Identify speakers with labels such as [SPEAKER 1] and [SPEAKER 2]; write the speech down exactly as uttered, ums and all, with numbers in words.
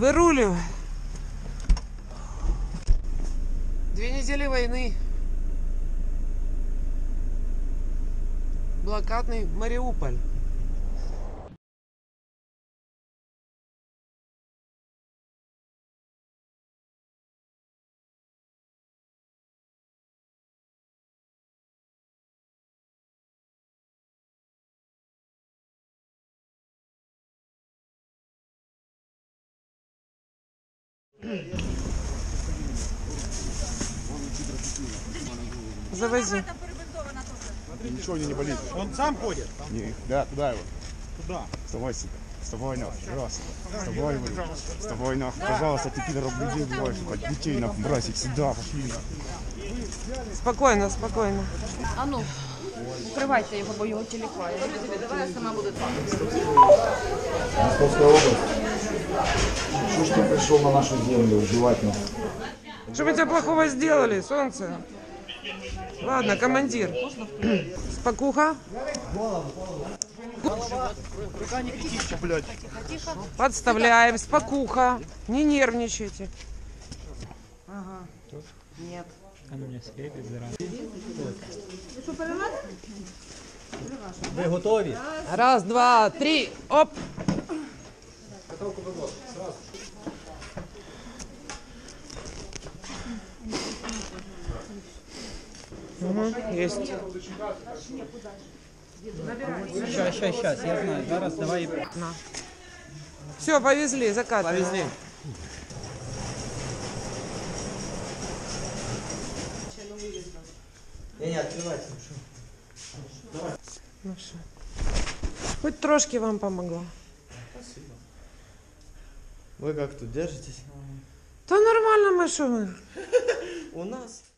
[SPEAKER 1] Выруливай. Две недели войны. Блокадный Мариуполь. Завози.
[SPEAKER 2] Ничего не болит.
[SPEAKER 3] Он сам ходит?
[SPEAKER 2] Не, да, туда его.
[SPEAKER 3] Куда?
[SPEAKER 2] Вставай сюда. Вставай нахуй, раз. Вставай, блин. Вставай нахуй, пожалуйста, ты пидоров людей убиваешь, сука. Детей нахуй, бросить сюда, пошли нахуй.
[SPEAKER 1] Спокойно, спокойно.
[SPEAKER 4] А ну, укривайте його, бо його телефон. Давай я сама буду.
[SPEAKER 5] Московская область. Что ж ты пришел на нашу землю убивать нас?
[SPEAKER 1] Что мы тебе плохого сделали, солнце? Ладно, командир. Спокуха. Подставляем. Спокуха. Не нервничайте.
[SPEAKER 4] Ага. Нет.
[SPEAKER 3] Ви готові?
[SPEAKER 1] Раз, два, три. Оп. Угу, есть.
[SPEAKER 3] Сейчас, сейчас, сейчас, я знаю. Зараз давай.
[SPEAKER 1] На. Все, повезли, закатываем.
[SPEAKER 3] Повезли.
[SPEAKER 5] Не, не, открывайте.
[SPEAKER 1] Ну что? Хоть трошки вам помогла.
[SPEAKER 5] Спасибо. Вы как тут держитесь?
[SPEAKER 1] Да нормально мы, что мы?
[SPEAKER 5] У нас